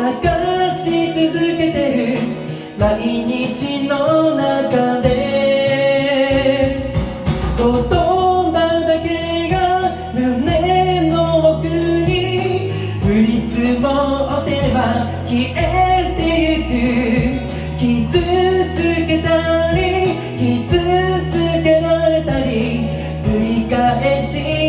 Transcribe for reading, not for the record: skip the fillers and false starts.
し続けてる毎日の中で、言葉だけが胸の奥に降り積もっては消えてゆく。傷つけたり傷つけられたり繰り返し